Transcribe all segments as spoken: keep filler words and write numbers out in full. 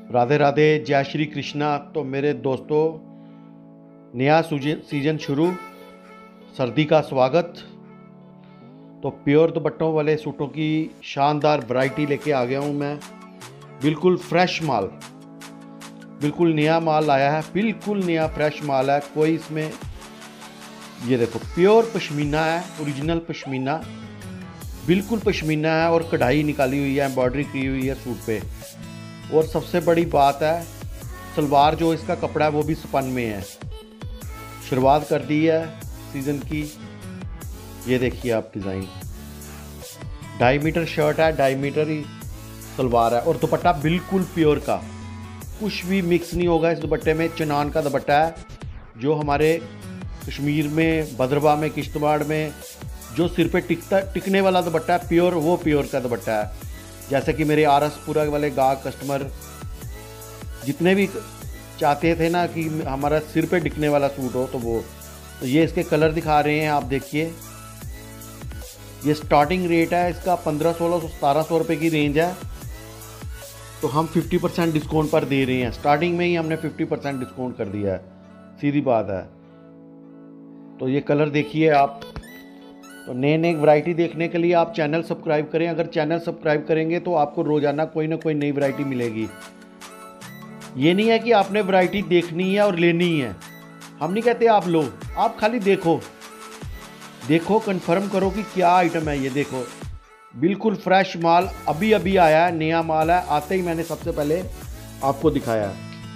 राधे राधे, जय श्री कृष्णा। तो मेरे दोस्तों, नया सीजन शुरू, सर्दी का स्वागत। तो प्योर दुपट्टों वाले सूटों की शानदार वैरायटी लेके आ गया हूँ मैं। बिल्कुल फ्रेश माल, बिल्कुल नया माल आया है, बिल्कुल नया फ्रेश माल है। कोई इसमें, ये देखो, प्योर पश्मीना है, ओरिजिनल पश्मीना, बिल्कुल पश्मीना है और कढ़ाई निकाली हुई है, एम्ब्रॉयडरी की हुई है सूट पे। और सबसे बड़ी बात है, सलवार जो इसका कपड़ा है वो भी स्पन में है। शुरुआत कर दी है सीज़न की। ये देखिए आप डिज़ाइन, ढाई मीटर शर्ट है, ढाई मीटर ही सलवार है और दुपट्टा बिल्कुल प्योर का, कुछ भी मिक्स नहीं होगा इस दुपट्टे में। चिनान का दुपट्टा है, जो हमारे कश्मीर में, भद्रवाह में, किश्तवाड़ में जो सिर पे टिकता टिकने वाला दुपट्टा है प्योर, वो प्योर का दुपट्टा है। जैसे कि मेरे आर एस पुरा वाले गाहक कस्टमर जितने भी चाहते थे ना कि हमारा सिर पे टिकने वाला सूट हो, तो वो तो ये इसके कलर दिखा रहे हैं आप देखिए। ये स्टार्टिंग रेट है इसका पंद्रह सोलह सौ सतारह सौ रुपये की रेंज है। तो हम फिफ्टी परसेंट डिस्काउंट पर दे रहे हैं, स्टार्टिंग में ही हमने फिफ्टी परसेंट डिस्काउंट कर दिया है, सीधी बात है। तो ये कलर देखिए आप। तो नए नए वैरायटी देखने के लिए आप चैनल सब्सक्राइब करें। अगर चैनल सब्सक्राइब करेंगे तो आपको रोज़ाना कोई ना कोई नई वैरायटी मिलेगी। ये नहीं है कि आपने वैरायटी देखनी है और लेनी है, हम नहीं कहते आप लो, आप खाली देखो देखो कंफर्म करो कि क्या आइटम है। ये देखो, बिल्कुल फ्रेश माल, अभी अभी आया है, नया माल है, आते ही मैंने सबसे पहले आपको दिखाया।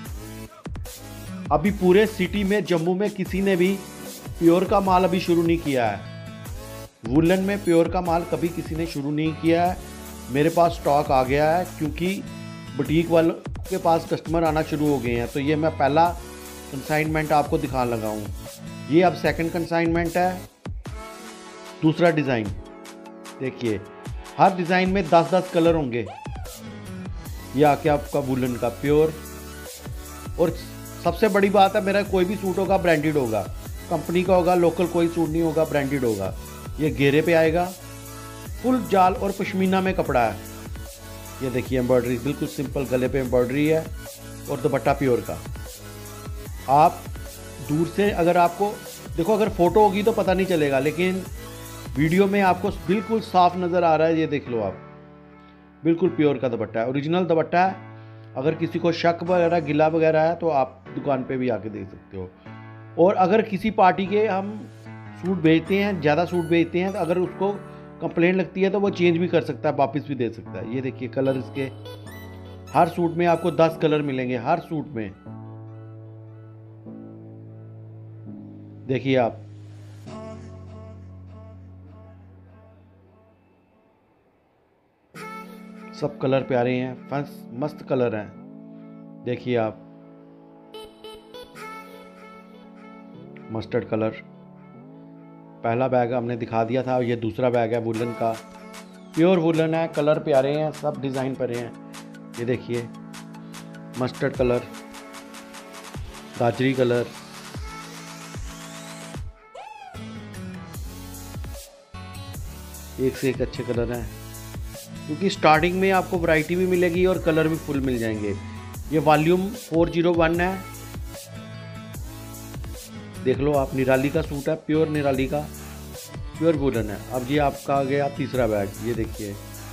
अभी पूरे सिटी में, जम्मू में किसी ने भी प्योर का माल अभी शुरू नहीं किया है। वुलन में प्योर का माल कभी किसी ने शुरू नहीं किया है। मेरे पास स्टॉक आ गया है क्योंकि बुटीक वालों के पास कस्टमर आना शुरू हो गए हैं। तो ये मैं पहला कंसाइनमेंट आपको दिखाने लगा हूँ। ये अब सेकंड कंसाइनमेंट है। दूसरा डिज़ाइन देखिए, हर डिज़ाइन में दस दस कलर होंगे। ये आके आपका वुलन का प्योर। और सबसे बड़ी बात है, मेरा कोई भी सूट होगा ब्रांडेड होगा, कंपनी का होगा, लोकल कोई सूट नहीं होगा, ब्रांडेड होगा। ये घेरे पे आएगा, फुल जाल और पश्मीना में कपड़ा है। ये देखिए एम्ब्रॉयडरी, बिल्कुल सिंपल गले पे एम्ब्रॉयडरी है और दुपट्टा प्योर का। आप दूर से अगर आपको देखो, अगर फोटो होगी तो पता नहीं चलेगा, लेकिन वीडियो में आपको बिल्कुल साफ नज़र आ रहा है। ये देख लो आप, बिल्कुल प्योर का दुपट्टा है, ओरिजिनल दुपट्टा है। अगर किसी को शक वगैरह, गिला वगैरह है तो आप दुकान पे भी आके देख सकते हो। और अगर किसी पार्टी के हम सूट बेचते हैं, ज़्यादा सूट बेचते हैं, तो अगर उसको कंप्लेंट लगती है तो वो चेंज भी कर सकता है, वापस भी दे सकता है। ये देखिए कलर इसके, हर सूट में आपको दस कलर मिलेंगे, हर सूट में। देखिए आप, सब कलर प्यारे हैं, फंस मस्त कलर हैं। देखिए आप, मस्टर्ड कलर पहला बैग हमने दिखा दिया था। ये दूसरा बैग है वुलन का, प्योर वुलन है, कलर प्यारे हैं, सब डिज़ाइन पर हैं। ये देखिए मस्टर्ड कलर, गाजरी कलर, एक से एक अच्छे कलर हैं, क्योंकि स्टार्टिंग में आपको वैरायटी भी मिलेगी और कलर भी फुल मिल जाएंगे। ये वॉल्यूम फोर ज़ीरो वन है, देख लो आप। निराली का सूट है, प्योर निराली का, प्योर वुलन है। अब ये आपका आ गया तीसरा बैग। ये देखिए,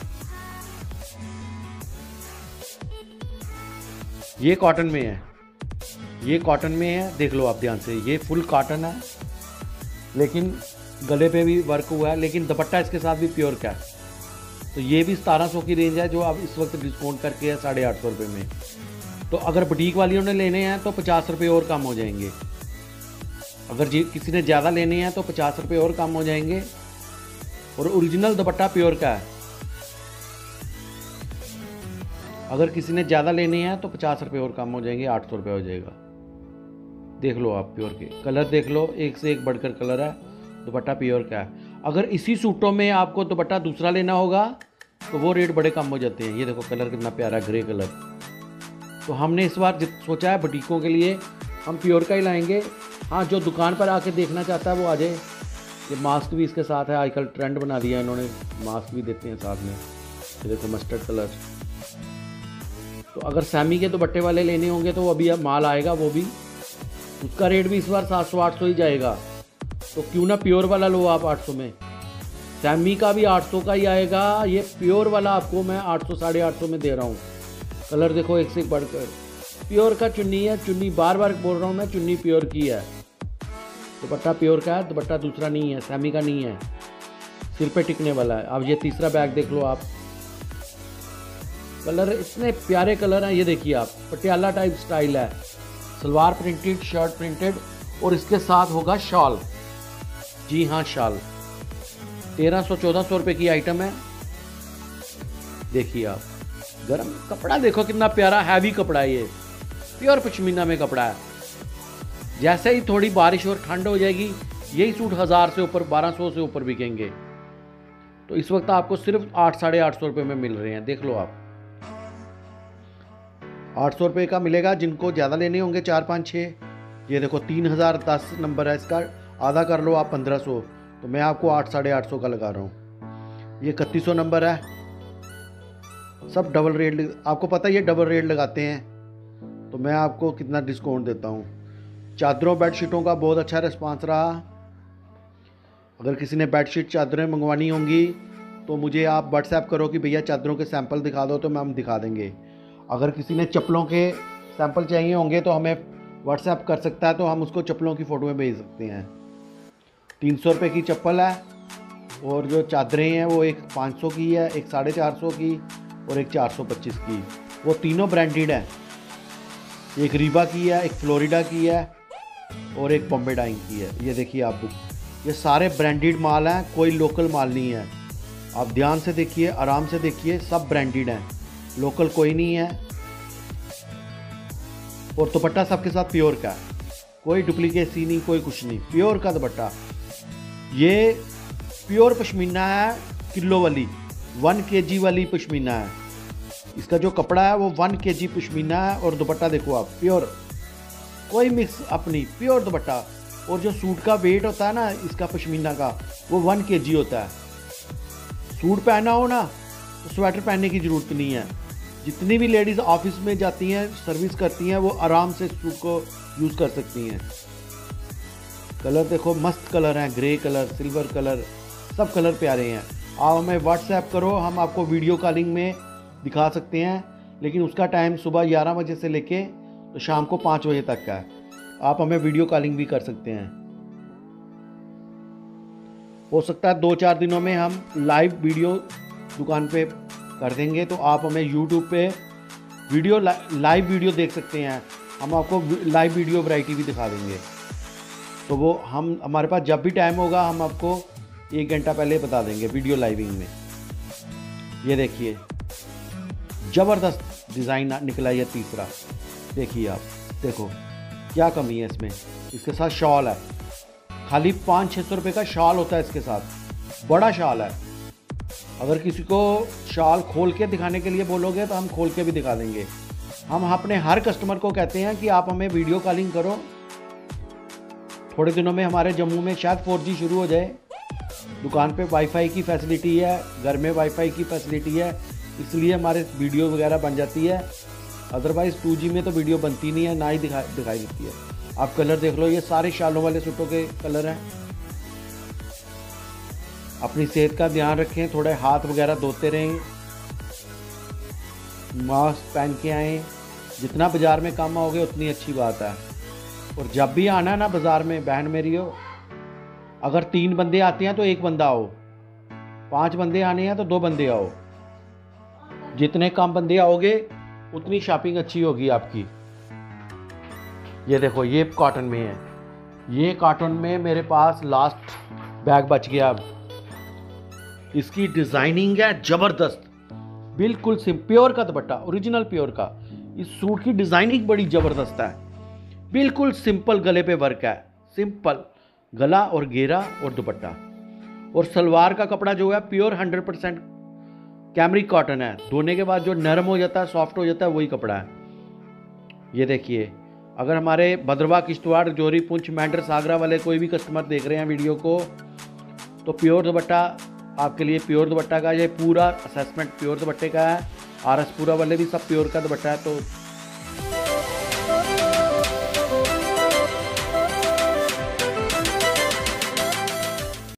ये कॉटन में है, ये कॉटन में है, देख लो आप ध्यान से। ये फुल कॉटन है, लेकिन गले पे भी वर्क हुआ है, लेकिन दुपट्टा इसके साथ भी प्योर का है। तो ये भी सतारह सौ की रेंज है, जो अब इस वक्त डिस्काउंट करके है साढ़े आठ सौ रुपये में। तो अगर बुटीक वालियों ने लेने हैं तो पचास रुपये और कम हो जाएंगे। अगर जी किसी ने ज़्यादा लेने हैं तो पचास रुपये और कम हो जाएंगे। और ओरिजिनल दुपट्टा प्योर का है। अगर किसी ने ज़्यादा लेने हैं तो पचास रुपये और कम हो जाएंगे, आठ सौ रुपये हो जाएगा। देख लो आप, प्योर के कलर देख लो, एक से एक बढ़कर कलर है, दुपट्टा प्योर का है। अगर इसी सूटों में आपको दुपट्टा दूसरा लेना होगा तो वो रेट बड़े कम हो जाते हैं। ये देखो कलर कितना प्यारा, ग्रे कलर। तो हमने इस बार सोचा है बुटीकों के लिए हम प्योर का ही लाएंगे। हाँ, जो दुकान पर आके देखना चाहता है वो आ जाए। ये मास्क भी इसके साथ है, आजकल ट्रेंड बना दिया है इन्होंने, मास्क भी देते हैं साथ में। ये देखो मस्टर्ड कलर, तो अगर सैमी के दुपट्टे वाले लेने होंगे तो अभी अब माल आएगा, वो भी उसका रेट भी इस बार सात सौ आठ सौ ही जाएगा। तो क्यों ना प्योर वाला लो आप आठ सौ में। सैमी का भी आठ सौ का ही आएगा, ये प्योर वाला आपको मैं आठ सौ साढ़े आठ सौ में दे रहा हूँ। कलर देखो एक से एक बढ़कर, प्योर का चुन्नी है, चुन्नी बार बार बोल रहा हूँ मैं, चुन्नी प्योर की है। दुपट्टा प्योर का है, दुपट्टा दूसरा नहीं है, सैमी का नहीं है, सिर पे टिकने वाला है। अब ये तीसरा बैग देख लो आप, कलर इतने प्यारे कलर हैं। ये देखिए आप, पटियाला टाइप स्टाइल है, सलवार प्रिंटेड, शर्ट प्रिंटेड, और इसके साथ होगा शॉल। जी हाँ, शॉल। तेरह सौ चौदह सौ रुपये की आइटम है। देखिए आप, गर्म कपड़ा देखो कितना प्यारा, हैवी कपड़ा है, ये प्योर पश्मीना में कपड़ा है। जैसे ही थोड़ी बारिश और ठंड हो जाएगी, यही सूट हज़ार से ऊपर, बारह सौ से ऊपर बिकेंगे। तो इस वक्त आपको सिर्फ आठ साढ़े आठ सौ रुपये में मिल रहे हैं। देख लो आप, आठ सौ रुपये का मिलेगा। जिनको ज़्यादा लेने होंगे चार पाँच छः, ये देखो तीन हज़ार दस नंबर है इसका, आधा कर लो आप पंद्रह सौ, तो मैं आपको आठ साढ़े आठ सौ का लगा रहा हूँ। ये इकतीस सौ नंबर है, सब डबल रेट, आपको पता है ये डबल रेट लगाते हैं, तो मैं आपको कितना डिस्काउंट देता हूँ। चादरों बेडशीटों का बहुत अच्छा रिस्पांस रहा। अगर किसी ने बेडशीट चादरें मंगवानी होंगी तो मुझे आप व्हाट्सएप करो कि भैया चादरों के सैंपल दिखा दो, तो मैं हम दिखा देंगे। अगर किसी ने चप्पलों के सैंपल चाहिए होंगे तो हमें व्हाट्सएप कर सकता है, तो हम उसको चप्पलों की फ़ोटो में भेज सकते हैं। तीन सौ रुपये की चप्पल है, और जो चादरें हैं वो एक पाँच सौ की है, एक साढ़े चार सौ की और एक चार सौ पच्चीस की। वो तीनों ब्रांडेड हैं, एक रीबा की है, एक फ्लोरिडा की है और एक बॉम्बे डाइंग की है। ये देखिए आप बुक, ये सारे ब्रांडेड माल हैं, कोई लोकल माल नहीं है। आप ध्यान से देखिए, आराम से देखिए, सब ब्रांडेड हैं, लोकल कोई नहीं है। और दुपट्टा सबके साथ प्योर का है, कोई डुप्लीकेसी नहीं, कोई कुछ नहीं, प्योर का दुपट्टा। ये प्योर पश्मीना है, किलो वाली, वन केजी वाली पश्मीना है। इसका जो कपड़ा है वो वन केजी पश्मीना है, और दुपट्टा देखो आप, प्योर, कोई मिक्स अपनी, प्योर दुपट्टा। और जो सूट का वेट होता है ना इसका पश्मीना का, वो वन केजी होता है। सूट पहना हो ना तो स्वेटर पहनने की ज़रूरत नहीं है। जितनी भी लेडीज़ ऑफिस में जाती हैं, सर्विस करती हैं, वो आराम से सूट को यूज़ कर सकती हैं। कलर देखो, मस्त कलर हैं, ग्रे कलर, सिल्वर कलर, सब कलर प्यारे हैं। आप हमें व्हाट्सएप करो, हम आपको वीडियो कॉलिंग में दिखा सकते हैं, लेकिन उसका टाइम सुबह ग्यारह बजे से लेके तो शाम को पाँच बजे तक का है। आप हमें वीडियो कॉलिंग भी कर सकते हैं। हो सकता है दो चार दिनों में हम लाइव वीडियो दुकान पे कर देंगे, तो आप हमें यूट्यूब पे वीडियो लाइव वीडियो देख सकते हैं। हम आपको लाइव वीडियो वैरायटी भी दिखा देंगे। तो वो हम, हमारे पास जब भी टाइम होगा हम आपको एक घंटा पहले बता देंगे वीडियो लाइविंग में। ये देखिए, ज़बरदस्त डिज़ाइन निकला है तीसरा। देखिए आप, देखो क्या कमी है इसमें। इसके साथ शॉल है, खाली पाँच छः सौ रुपये का शॉल होता है इसके साथ, बड़ा शॉल है। अगर किसी को शॉल खोल के दिखाने के लिए बोलोगे तो हम खोल के भी दिखा देंगे। हम अपने हर कस्टमर को कहते हैं कि आप हमें वीडियो कॉलिंग करो। थोड़े दिनों में हमारे जम्मू में शायद फोर जी शुरू हो जाए। दुकान पे वाईफाई की फैसिलिटी है, घर में वाईफाई की फैसिलिटी है, इसलिए हमारे वीडियो वगैरह बन जाती है। अदरवाइज़ टू जी में तो वीडियो बनती नहीं है, ना ही दिखा दिखाई देती है। आप कलर देख लो, ये सारे शालों वाले सूटों के कलर हैं। अपनी सेहत का ध्यान रखें, थोड़े हाथ वगैरह धोते रहें, मास्क पहन के आएँ। जितना बाज़ार में कम आओगे उतनी अच्छी बात है। और जब भी आना है ना बाज़ार में, बहन मेरी हो, अगर तीन बंदे आते हैं तो एक बंदा आओ, पांच बंदे आने हैं तो दो बंदे आओ। जितने कम बंदे आओगे उतनी शॉपिंग अच्छी होगी आपकी। ये देखो, ये कॉटन में है, ये कॉटन में मेरे पास लास्ट बैग बच गया। अब इसकी डिज़ाइनिंग है ज़बरदस्त, बिल्कुल सिम प्योर का दुपट्टा, ओरिजिनल प्योर का। इस सूट की डिज़ाइनिंग बड़ी ज़बरदस्त है, बिल्कुल सिंपल गले पे वर्क है, सिंपल गला और घेरा और दुपट्टा। और सलवार का कपड़ा जो है pure hundred percent cambric cotton है। धोने के बाद जो नरम हो जाता है, सॉफ्ट हो जाता है, वही कपड़ा है। ये देखिए, अगर हमारे भद्रवाह, किश्तवाड़, जोरी, पुंछ, मेंढर, सागरा वाले कोई भी कस्टमर देख रहे हैं वीडियो को, तो प्योर दुपट्टा आपके लिए, प्योर दुपट्टा का ये पूरा असेसमेंट प्योर दुपट्टे का है। आर एस पुरा वाले भी सब प्योर का दुपट्टा है, तो